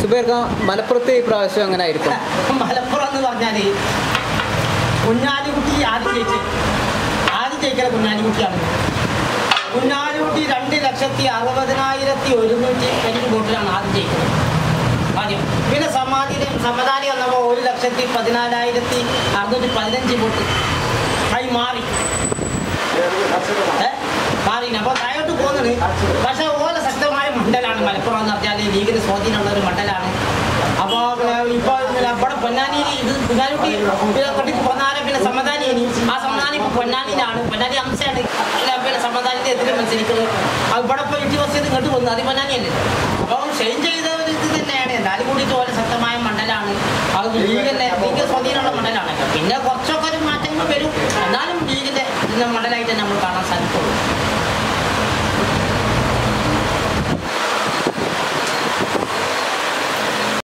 സുബൈർക്ക് മലപ്പുറത്ത് ഈ പ്രാവശ്യം അങ്ങനെ ആയിരിക്കും? മലപ്പുറം എന്ന് പറഞ്ഞാൽ കുഞ്ഞാലിക്കുട്ടി ആദ്യം ജയിക്കുന്ന കുഞ്ഞാലിക്കുട്ടിയാണ്. കുഞ്ഞാലിക്കുട്ടി 2,60,60,100 വോട്ടിലാണ് ആദ്യം ജയിക്കുന്നത് ആദ്യം. പിന്നെ സമാധാനി വന്നപ്പോൾ 1,14,615 വോട്ട് ആയി മാറി. അപ്പോൾ താഴോട്ട് പോകുന്നത്. പക്ഷെ ഓരോ ശക്തമായ മണ്ഡലമാണ് മലപ്പുറം എന്ന് പറഞ്ഞാൽ ലീഗിന് സ്വാധീനമുള്ള ഒരു മണ്ഡലമാണ്. അപ്പോൾ ഇപ്പോൾ ഇവിടെ പൊന്നാനിയിൽ ഇത് കുഞ്ഞാലിക്കുട്ടി കൊട്ടിക്ക് പോന്നാലും പിന്നെ സമാധാനിയാണ്. ആ സമാധാനം ഇപ്പോൾ പൊന്നാനിയിലാണ്. പൊന്നാനി അംശമാണ് പിന്നെ സമാധാനത്തെ എതിരെ മത്സരിക്കുന്നത്. അത് ഇവിടെ ഇപ്പോൾ ഇടിവസ്യത് ഇങ്ങോട്ട് വന്നു. അത് പൊന്നാനിയല്ലേ. അപ്പോൾ ചേഞ്ച് ചെയ്ത ഒരു ഇത് തന്നെയാണ്. എന്നാലും കൂടിയിട്ട് ഓരോ ശക്തമായ മണ്ഡലമാണ്. അത് ലീഗ് സ്വാധീനമുള്ള മണ്ഡലമാണ്. പിന്നെ കുറച്ചൊക്കെ ഒരു മാറ്റങ്ങൾ വരും. എന്നാലും ലീഗിൻ്റെ മണ്ഡലമായിട്ട് തന്നെ നമ്മൾ കാണാം.